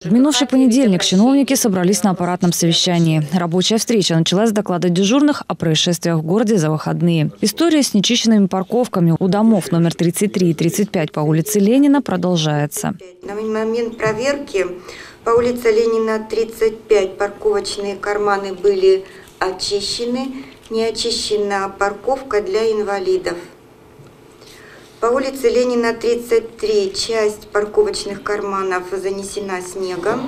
В минувший понедельник чиновники собрались на аппаратном совещании. Рабочая встреча началась с доклада дежурных о происшествиях в городе за выходные. История с нечищенными парковками у домов номер 33 и 35 по улице Ленина продолжается. На момент проверки по улице Ленина 35 парковочные карманы были очищены. Не очищена парковка для инвалидов. По улице Ленина 33 часть парковочных карманов занесена снегом.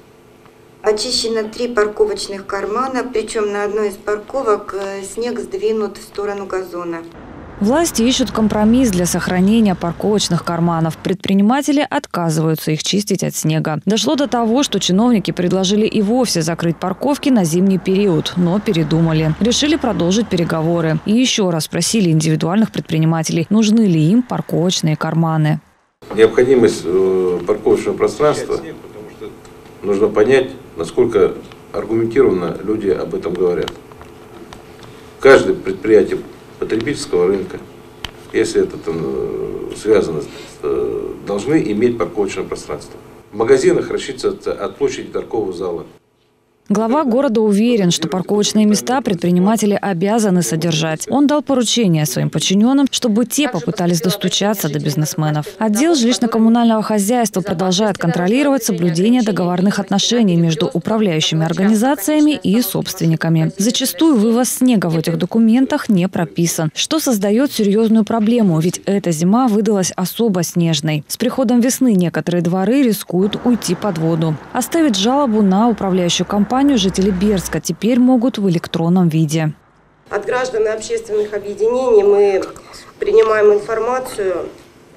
Очищено 3 парковочных кармана, причем на одной из парковок снег сдвинут в сторону газона. Власти ищут компромисс для сохранения парковочных карманов. Предприниматели отказываются их чистить от снега. Дошло до того, что чиновники предложили и вовсе закрыть парковки на зимний период, но передумали. Решили продолжить переговоры. И еще раз спросили индивидуальных предпринимателей, нужны ли им парковочные карманы. Необходимость парковочного пространства нужно понять, насколько аргументированно люди об этом говорят. Каждое предприятие потребительского рынка, если это связано, должны иметь парковочное пространство. В магазинах рассчитывается от площади торгового зала. Глава города уверен, что парковочные места предприниматели обязаны содержать. Он дал поручение своим подчиненным, чтобы те попытались достучаться до бизнесменов. Отдел жилищно-коммунального хозяйства продолжает контролировать соблюдение договорных отношений между управляющими организациями и собственниками. Зачастую вывоз снега в этих документах не прописан, что создает серьезную проблему, ведь эта зима выдалась особо снежной. С приходом весны некоторые дворы рискуют уйти под воду. Оставить жалобу на управляющую компанию жители Бердска теперь могут в электронном виде. От граждан и общественных объединений мы принимаем информацию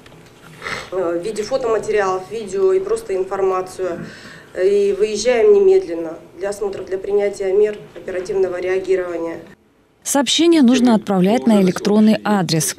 в виде фотоматериалов, видео и просто информацию. И выезжаем немедленно для осмотра, для принятия мер оперативного реагирования. Сообщение нужно отправлять на электронный адрес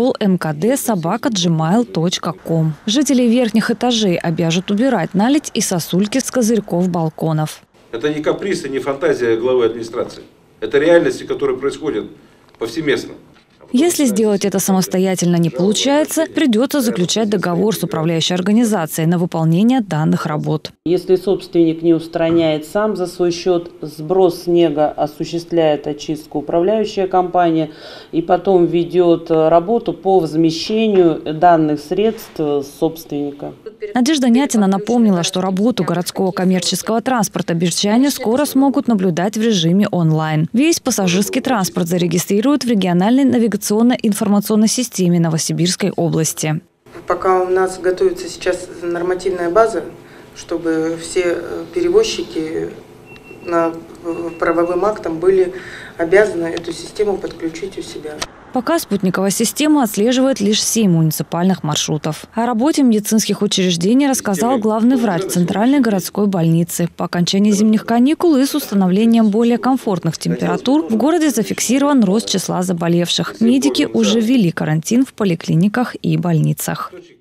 control.mkd@gmail.com. Жителей верхних этажей обяжут убирать наледь и сосульки с козырьков балконов. Это не каприз и не фантазия главы администрации. Это реальности, которые происходят повсеместно. Если сделать это самостоятельно не получается, придется заключать договор с управляющей организацией на выполнение данных работ. Если собственник не устраняет сам за свой счет, сброс снега осуществляет очистку управляющая компания и потом ведет работу по возмещению данных средств собственника. Надежда Нятина напомнила, что работу городского коммерческого транспорта бердчане скоро смогут наблюдать в режиме онлайн. Весь пассажирский транспорт зарегистрируют в региональной навигационно-информационной системе Новосибирской области. Пока у нас готовится сейчас нормативная база, чтобы все перевозчики правовым актом были обязаны эту систему подключить у себя. Пока спутниковая система отслеживает лишь 7 муниципальных маршрутов. О работе медицинских учреждений рассказал главный врач Центральной городской больницы. По окончании зимних каникул и с установлением более комфортных температур в городе зафиксирован рост числа заболевших. Медики уже ввели карантин в поликлиниках и больницах.